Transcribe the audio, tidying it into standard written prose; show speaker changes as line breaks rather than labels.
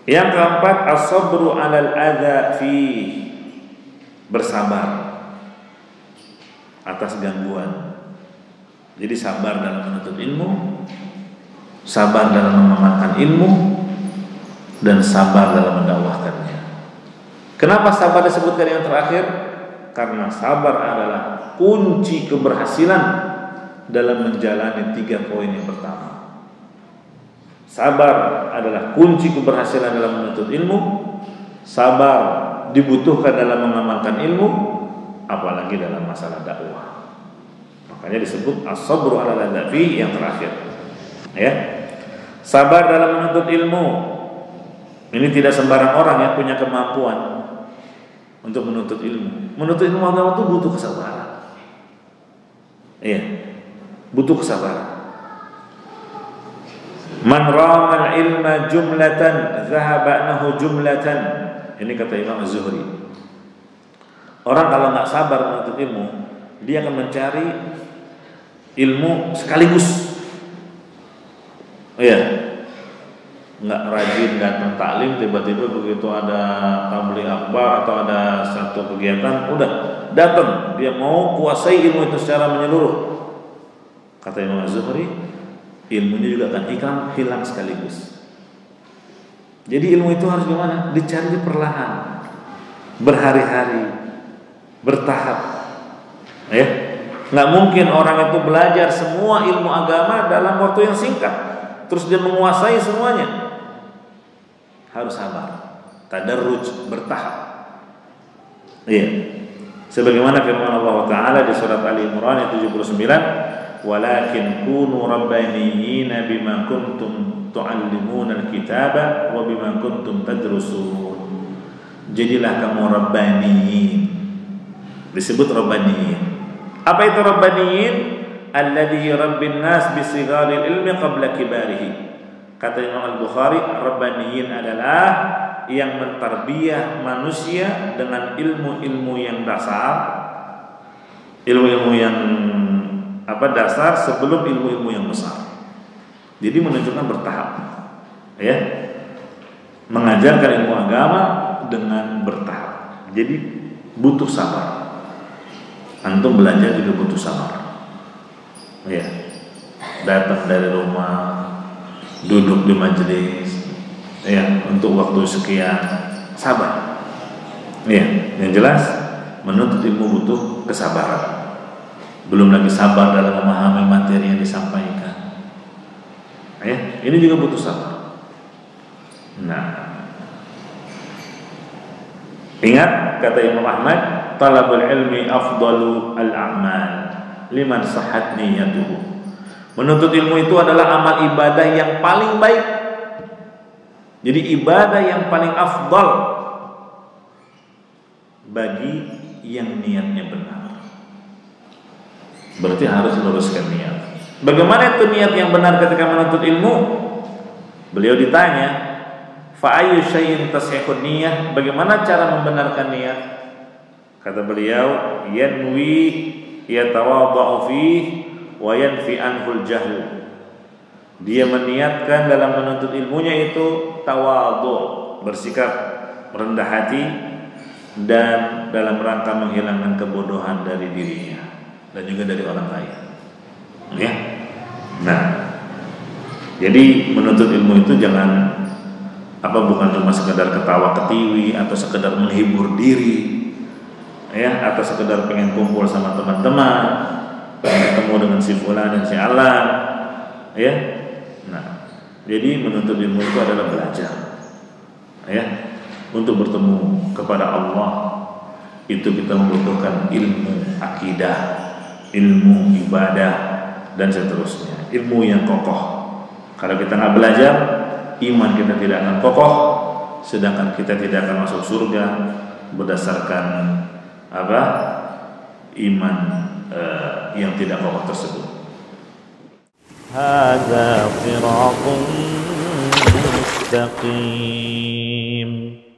Yang keempat, as-sabru 'alal adza fi, bersabar atas gangguan. Jadi sabar dalam menuntut ilmu, sabar dalam mengamalkan ilmu, dan sabar dalam mendakwahkannya. Kenapa sabar disebutkan yang terakhir? Karena sabar adalah kunci keberhasilan dalam menjalani 3 poin yang pertama. Sabar adalah kunci keberhasilan dalam menuntut ilmu. Sabar dibutuhkan dalam mengamalkan ilmu, apalagi dalam masalah dakwah. Makanya disebut as-sabru 'alal adzafi yang terakhir. Ya. Sabar dalam menuntut ilmu. Ini tidak sembarang orang yang punya kemampuan untuk menuntut ilmu. Menuntut ilmu agama itu butuh kesabaran. Iya. Butuh kesabaran. Man ramal ilma jumlatan dhahaba anhu jumlatan. Ini kata Imam Az-Zuhri. Orang kalau nggak sabar menuntut ilmu, dia akan mencari ilmu sekaligus. Oh iya, nggak rajin datang taklim, tiba-tiba begitu ada tabligh akbar atau ada satu kegiatan, udah datang. Dia mau kuasai ilmu itu secara menyeluruh. Kata Imam Az-Zuhri, ilmunya juga akan hilang sekaligus. Jadi ilmu itu harus gimana? Dicari perlahan, berhari-hari, bertahap. Ya, nggak mungkin orang itu belajar semua ilmu agama dalam waktu yang singkat, terus dia menguasai semuanya. Harus sabar, tadarruj, bertahap. Iya. Sebagaimana firman Allah Taala di surat Ali Imran ayat 79, walakin kunu rabbaniyina bima kuntum tu'allimuna al-kitaba wa bima kuntum tadrusun. Jadilah kamu rabbaniyin. Disebut rabbaniyin. Apa itu rabbaniyin? Alladhi yurabbin nas bi sigharil ilmi qabla kibarihi. Kata Imam Al-Bukhari, rabbaniyin adalah yang mentarbiyah manusia dengan ilmu-ilmu yang dasar, ilmu-ilmu yang dasar sebelum ilmu-ilmu yang besar. Jadi menunjukkan bertahap, ya, mengajarkan ilmu agama dengan bertahap. Jadi butuh sabar. Antum belajar juga butuh sabar, ya. Datang dari rumah, duduk di majelis, ya, untuk waktu sekian, sabar. Ya, yang jelas menuntut ilmu butuh kesabaran. Belum lagi sabar dalam memahami materi yang disampaikan. Ya, ini juga butuh sabar. Nah, ingat kata Imam Ahmad, talabul ilmi afdalu al-a'mal liman sahhat niyyatuhu. Menuntut ilmu itu adalah amal ibadah yang paling baik. Jadi ibadah yang paling afdal bagi yang niatnya benar. Berarti harus luruskan niat. Bagaimana itu niat yang benar ketika menuntut ilmu? Beliau ditanya, fa ayyu syai'in tasihhun niyyah? Bagaimana cara membenarkan niat? Kata beliau, yanwi yatawadha'u fihi wa yanfi anhul jahl. Dia meniatkan dalam menuntut ilmunya itu tawadhu, bersikap rendah hati, dan dalam rangka menghilangkan kebodohan dari dirinya dan juga dari orang lain. Ya. Nah, jadi menuntut ilmu itu jangan bukan cuma sekedar ketawa ketiwi atau sekedar menghibur diri, ya, atau sekedar pengen kumpul sama teman-teman, ketemu dengan si fulan dan si alan, ya. Nah, jadi menuntut ilmu itu adalah belajar, ya, untuk bertemu kepada Allah. Itu kita membutuhkan ilmu akidah, ilmu ibadah, dan seterusnya, ilmu yang kokoh. Kalau kita nggak belajar, iman kita tidak akan kokoh, sedangkan kita tidak akan masuk surga berdasarkan iman yang tidak kokoh tersebut. Hadza shirathun mustaqim.